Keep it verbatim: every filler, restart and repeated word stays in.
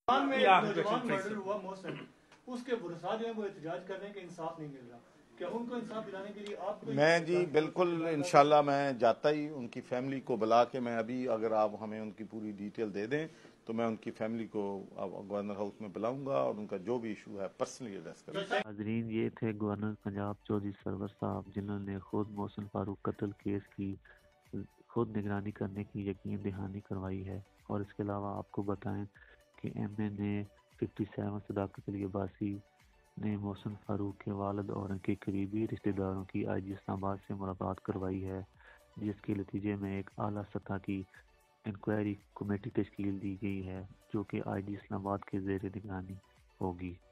में एक नौजवान मर्डर हुआ मोहसिन, उसके बुरसा जो है वो एहतजाज कर रहे हैं कि इंसाफ नहीं मिल रहा। क्या उनको इंसाफ दिलाने के लिए आप मैं जी बिल्कुल इंशाल्लाह मैं जाता ही उनकी फैमिली को बुला के, मैं अभी अगर आप हमें उनकी पूरी डिटेल दे दें तो मैं उनकी फैमिली को गवर्नर हाउस में बुलाऊंगा और उनका जो भी इशू है पर्सनली एड्रेस करूंगा। हाजरीन, ये थे गवर्नर पंजाब चौधरी सरवर साहब, जिन्होंने खुद मोहसिन फारूक कत्ल केस की खुद निगरानी करने की यकीन दहानी करवाई है। और इसके अलावा आपको बताएं कि M N A fifty seven Sadaqat Ali Abbasi ने मोहसिन फारूक के वालिद और उनके करीबी रिश्तेदारों की आई जी इस्लामाबाद से मुलाकात करवाई है, जिसके नतीजे में एक आला सतह की इंक्वायरी कमेटी तश्कील दी गई है, जो कि आई जी इस्लामाबाद के ज़ेर निगरानी होगी।